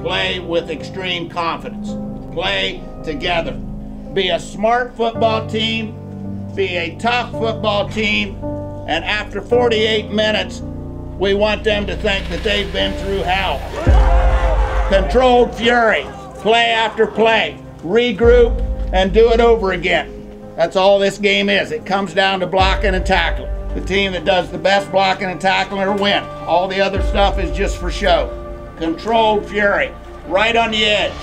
Play with extreme confidence. Play together. Be a smart football team. Be a tough football team. And after 48 minutes, we want them to think that they've been through hell. Controlled fury. Play after play. Regroup and do it over again. That's all this game is. It comes down to blocking and tackling. The team that does the best blocking and tackling will win. All the other stuff is just for show. Controlled fury, right on the edge.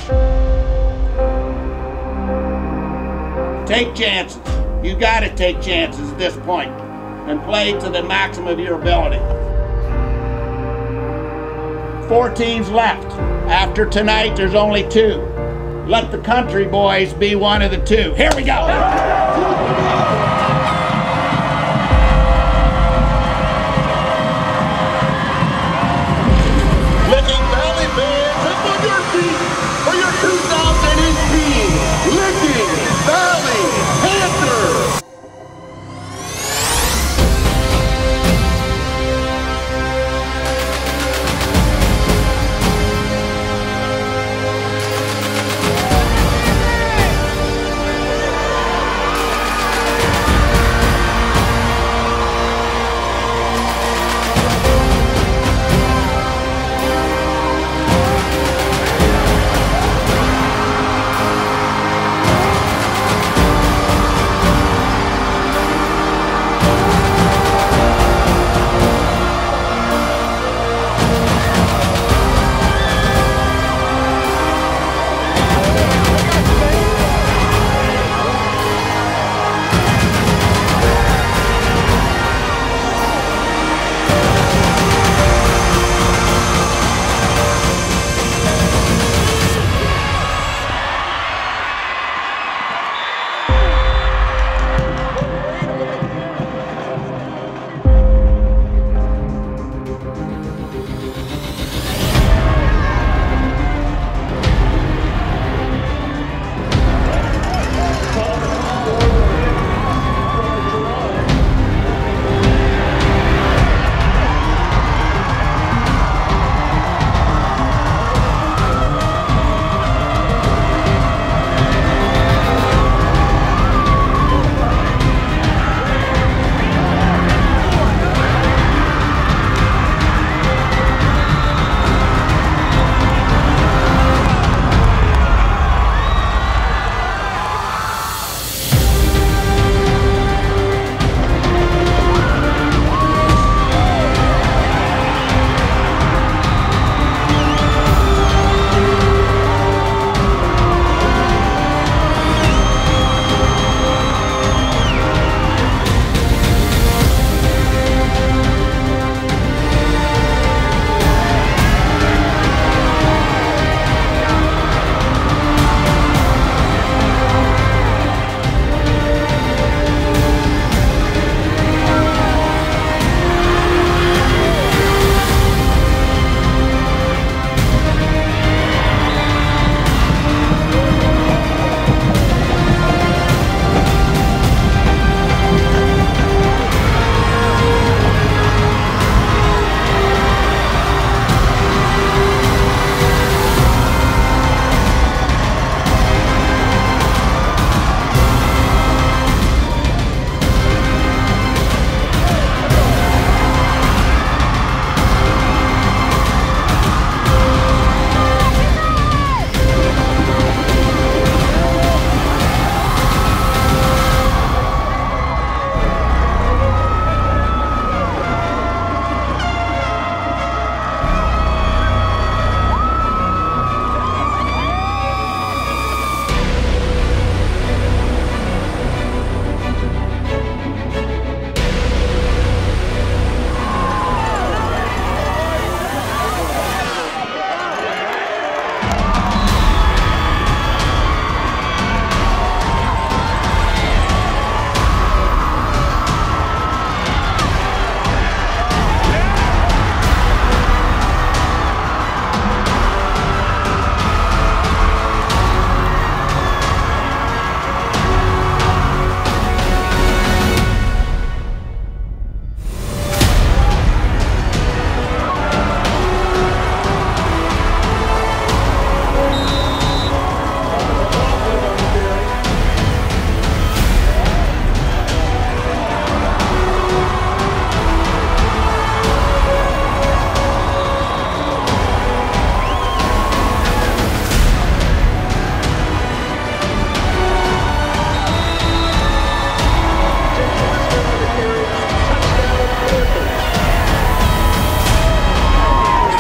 Take chances. You got to take chances at this point and play to the maximum of your ability. 4 teams left. After tonight, there's only 2. Let the country boys be one of the 2. Here we go. Licking Valley fans, up on your feet for your 2018 Licking Valley Panthers.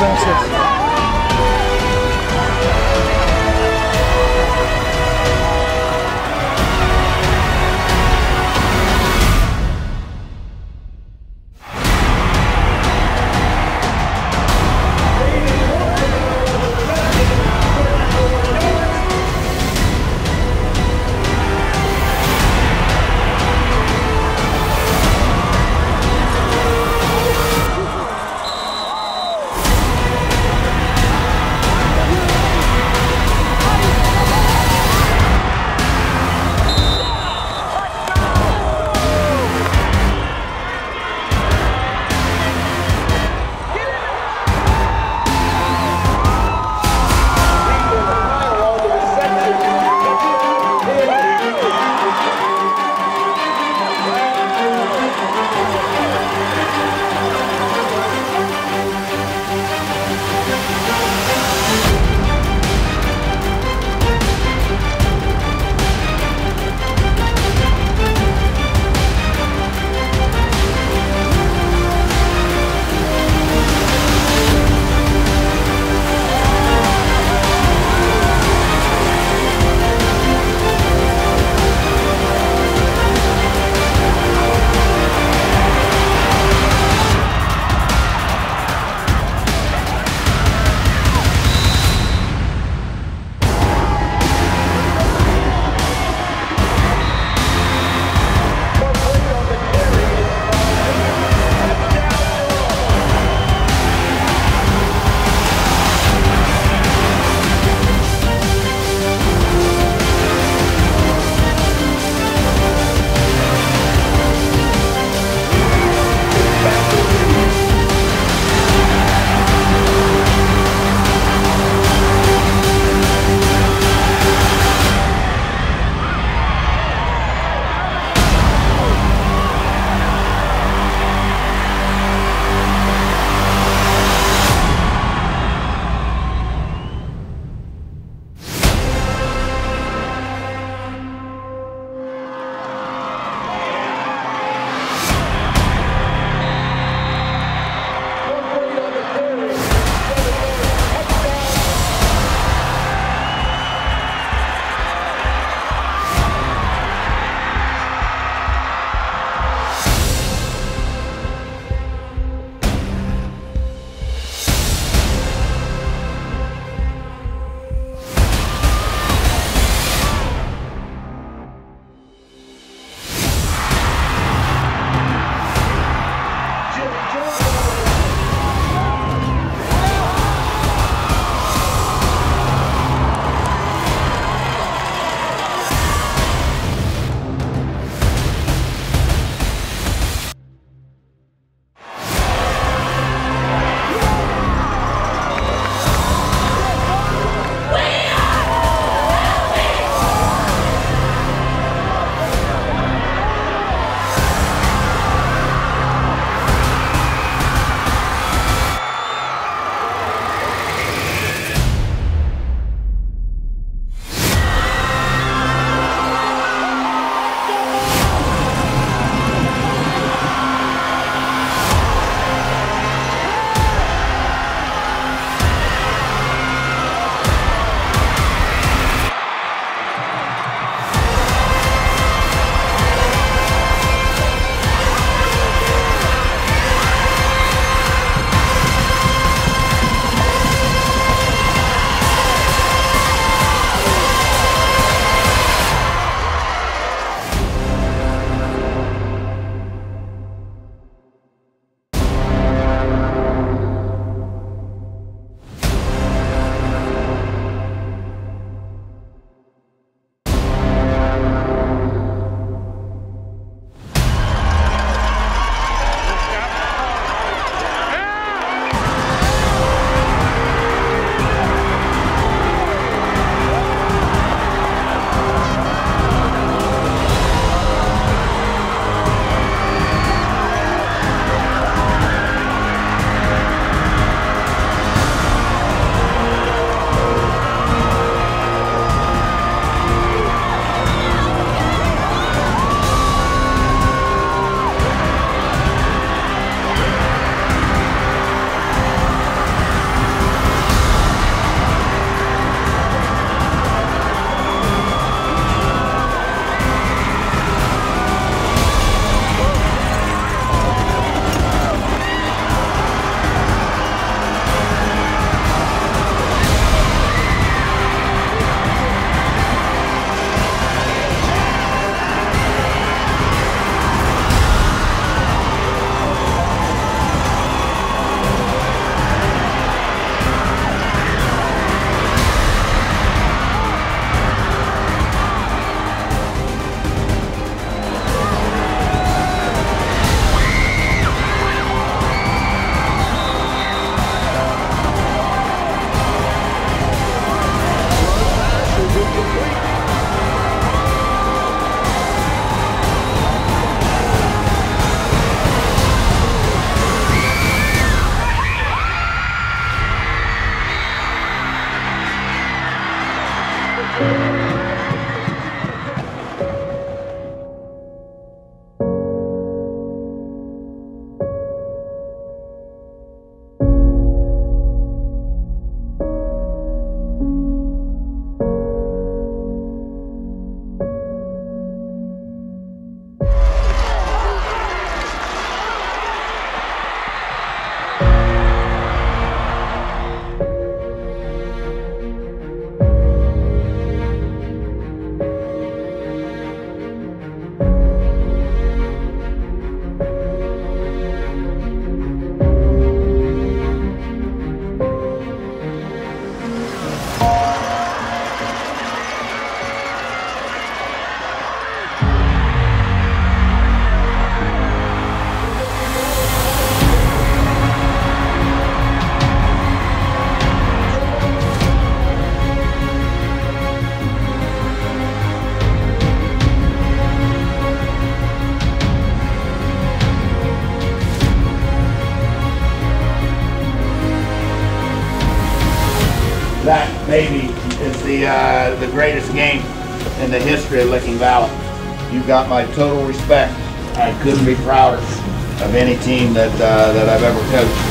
defenses. maybe is the greatest game in the history of Licking Valley. You've got my total respect. I couldn't be prouder of any team that I've ever coached.